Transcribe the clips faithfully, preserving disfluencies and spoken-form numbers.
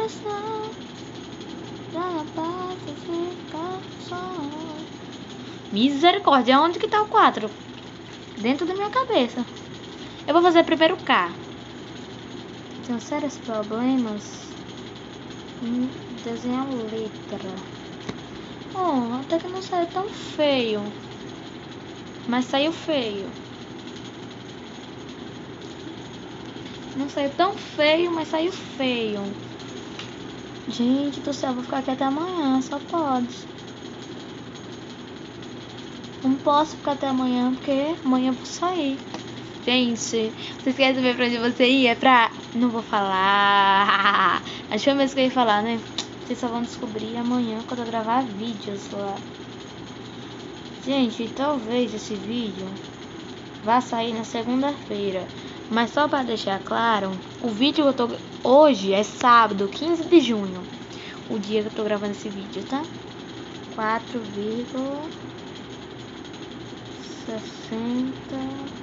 coração, da pacificação. Misericórdia, onde que tá o quatro? Dentro da minha cabeça. Eu vou fazer primeiro o K. Tenho sérios problemas em desenhar letra. Oh, até que não saiu tão feio. Mas saiu feio. Não saiu tão feio, mas saiu feio. Gente do céu, vou ficar aqui até amanhã, só pode. Não posso ficar até amanhã, porque amanhã eu vou sair. Gente, vocês querem saber pra onde você ia? É pra... Não vou falar. Acho que foi mesmo que eu ia falar, né? Vocês só vão descobrir amanhã quando eu gravar vídeos lá. Gente, talvez esse vídeo vá sair na segunda-feira. Mas só pra deixar claro, o vídeo que eu tô... Hoje é sábado, quinze de junho. O dia que eu tô gravando esse vídeo, tá? quatro vírgula sessenta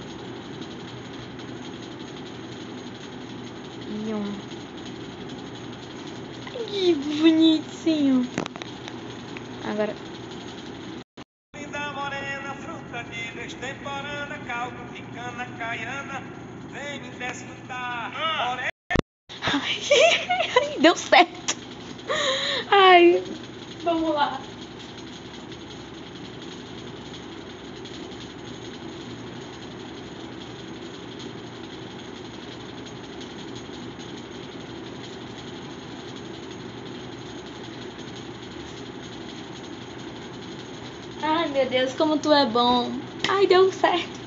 e um. Que bonitinho. Agora... Linda morena, fruta de destemporânea, caldo de cana caiana, vem me desfrutar. Morena. Ai, deu certo. Ai, vamos lá. Ai, meu Deus, como tu é bom. Ai, deu certo.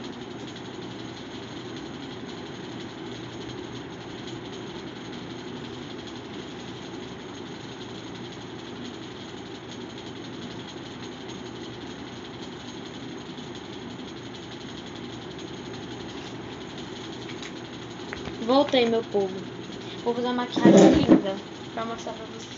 Voltei, meu povo. Vou fazer uma maquiagem linda pra mostrar pra vocês.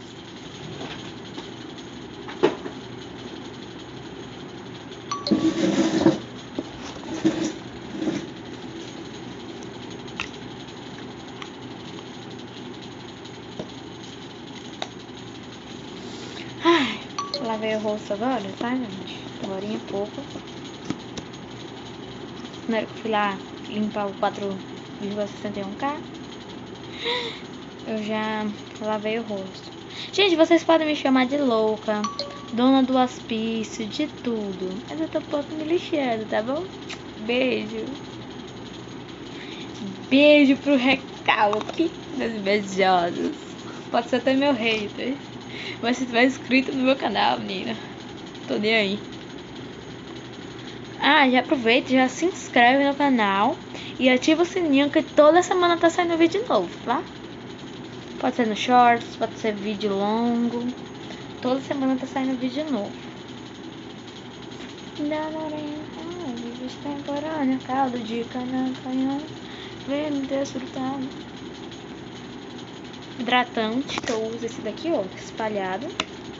Ai, lavei o rosto agora, tá, gente? Agora em pouco. Primeiro que eu fui lá limpar o quatro vírgula sessenta e um K, eu já lavei o rosto. Gente, vocês podem me chamar de louca, dona do hospício, de tudo. Mas eu tô um pouco me lixando, tá bom? Beijo. Beijo pro recalque das invejosas. Pode ser até meu hater. Mas se tiver inscrito no meu canal, menina, tô nem aí. Ah, já aproveita, já se inscreve no canal e ativa o sininho que toda semana tá saindo vídeo novo, tá? Pode ser no shorts, pode ser vídeo longo. Toda semana tá saindo vídeo novo. Vídeo extemporâneo, caldo de cana canhão, vem me desfrutar. Hidratante, que eu uso esse daqui, ó, espalhado.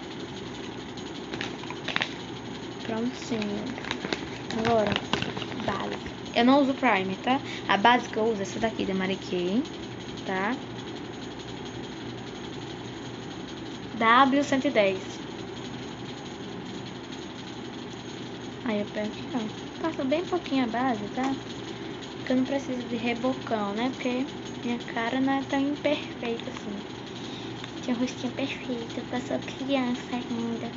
Prontinho. Agora, base. Eu não uso primer, tá? A base que eu uso é essa daqui da Mary Kay, tá? W cento e dez. Aí eu pego aqui, ó. Passa bem pouquinho a base, tá? Porque eu não preciso de rebocão, né? Porque minha cara não é tão imperfeita assim. Tinha um rostinho perfeito, eu sou criança ainda.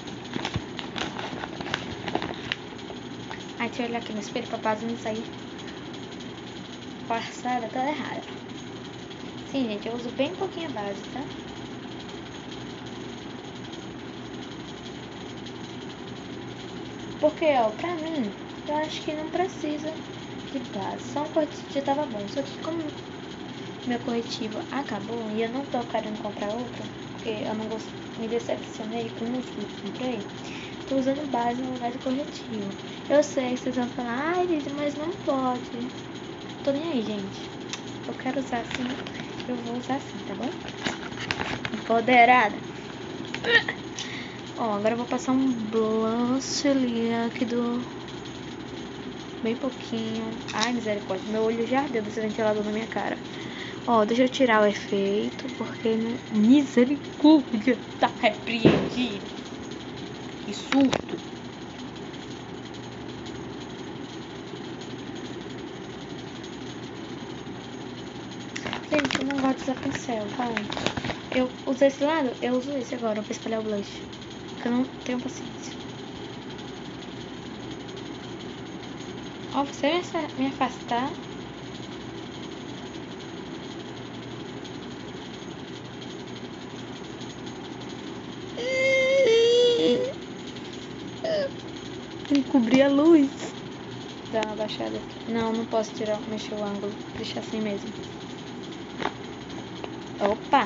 Aí deixa eu olhar aqui no espelho pra base não sair passada, toda errada. Sim, gente, eu uso bem pouquinho a base, tá? Porque, ó, pra mim, eu acho que não precisa de base. Só um corretivo já tava bom. Só que como meu corretivo acabou e eu não tô querendo comprar outro, porque eu não gost... me decepcionei com os que eu comprei, tô usando base no lugar de corretivo. Eu sei que vocês vão falar, ai, gente, mas não pode. Tô nem aí, gente. Eu quero usar assim, eu vou usar assim, tá bom? Empoderada. Ó, agora eu vou passar um blush ali aqui do... Bem pouquinho. Ai, misericórdia. Meu olho já ardeu desse ventilador na minha cara. Ó, deixa eu tirar o efeito, porque, né? Misericórdia, tá repreendido. Que surto. Gente, eu não gosto de usar pincel, vai. Eu uso esse lado, eu uso esse agora pra espalhar o blush. Porque eu não tenho paciência. Ó, você me afastar. Tem que cobrir a luz. Dá uma baixada aqui. Não, não posso tirar, mexer o ângulo. Deixar assim mesmo. Opa!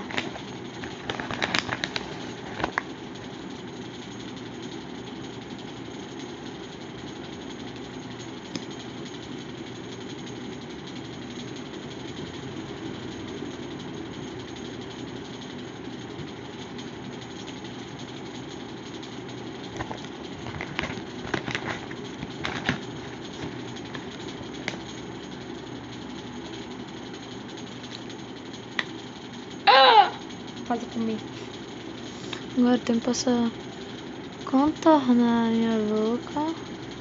Quase comi. Agora tem que passar contornar a minha boca.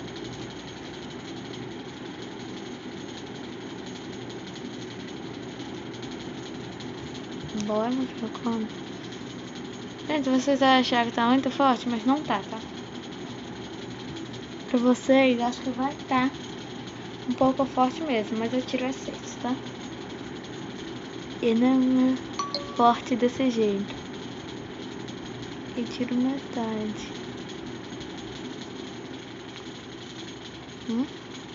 Bora, meu filho, como? Gente, vocês acharam que tá muito forte, mas não tá, tá? Pra vocês, acho que vai estar um pouco forte mesmo, mas eu tiro excesso, tá? E não é forte desse jeito. E tiro metade. Hum?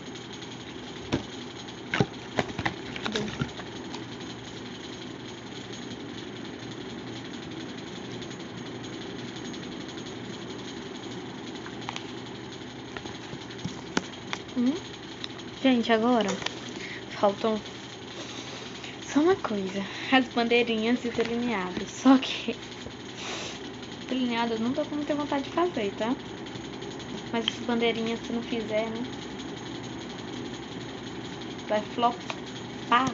Hum? Gente, agora faltam só uma coisa, as bandeirinhas e delineados. Só que delineado eu não tô com muita vontade de fazer, tá? Mas as bandeirinhas, se não fizer, né? Vai flopar.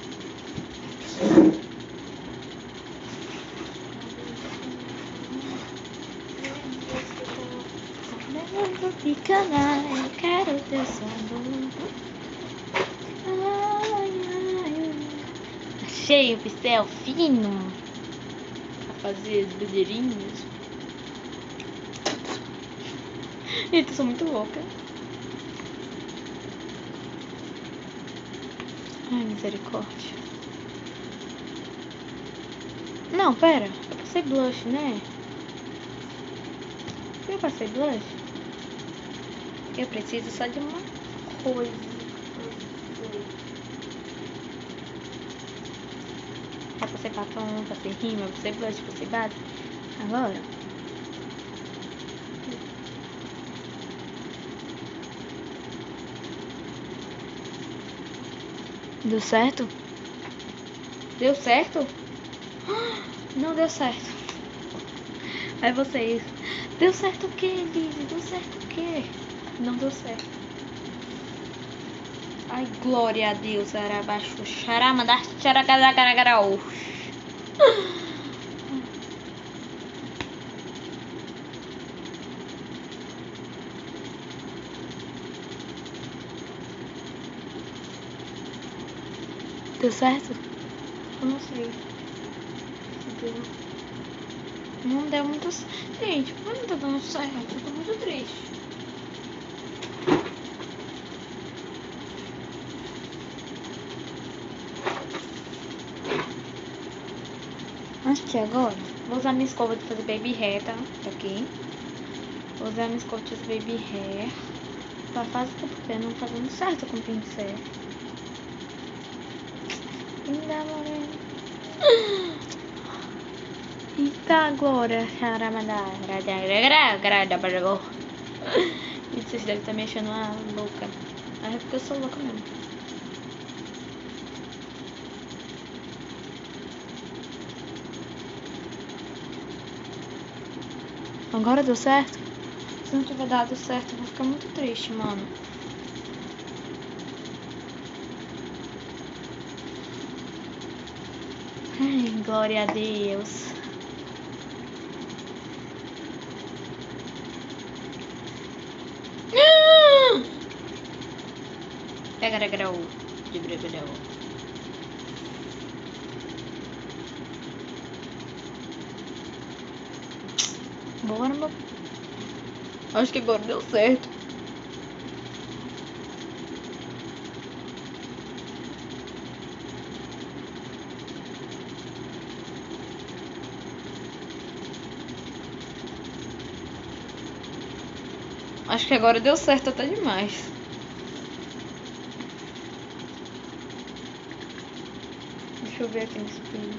Fica lá, eu quero teu sabor. Ai, ai, achei o pincel fino pra fazer as bandeirinhas. Eita, eu sou muito louca. Ai, misericórdia. Não, pera. Eu passei blush, né? Eu passei blush? Eu preciso só de uma coisa. Já passei batom, passei rímel, passei blush, passei base. Agora... Deu certo? Deu certo? Não deu certo. Aí vocês... Deu certo o que, Lizzy? Deu certo o que? Não deu certo. Ai, glória a Deus. Arabaixo, xaramanda, xaragaragarau. Deu certo? Eu não sei. Deu. Não deu muito certo. Gente, por que não tá dando certo? Eu tô muito triste. Aqui agora, vou usar minha escova de fazer baby hair, tá? Aqui. Vou usar minha escova de fazer baby hair. Pra fazer porque não tá dando certo com o pincel. Linda morena. Eita, agora. E vocês devem estar mexendo a louca. Mas é porque eu sou louca mesmo. Agora deu certo? Se não tiver dado certo, eu vou ficar muito triste, mano. Glória a Deus. Pega grau de brevedel. Bora, meu. Acho que agora deu certo. Acho que agora deu certo até demais. Deixa eu ver aqui no espelho.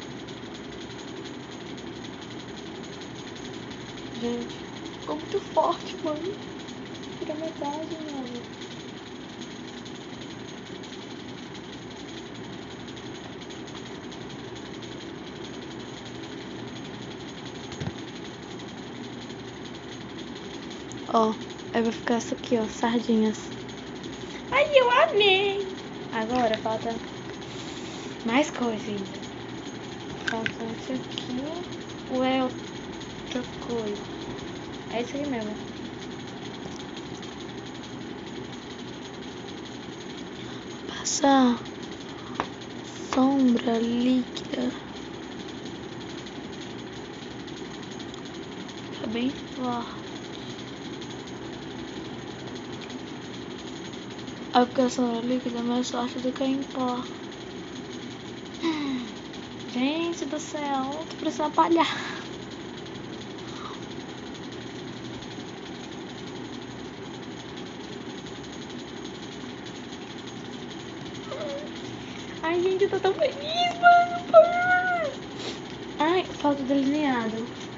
Gente, ficou muito forte, mano. Tira metade, mano. Ó, aí vai ficar isso aqui, ó, sardinhas. Ai, eu amei! Agora falta mais coisa ainda. Falta isso aqui. Ou é outra coisa? É isso aqui mesmo. Passar sombra líquida. Tá bem forte. A aplicação líquida é mais forte do que em pó. Gente do céu, tô precisando apalhar. Ai, gente, eu tô tão feliz, mano. Ai, falta delineado.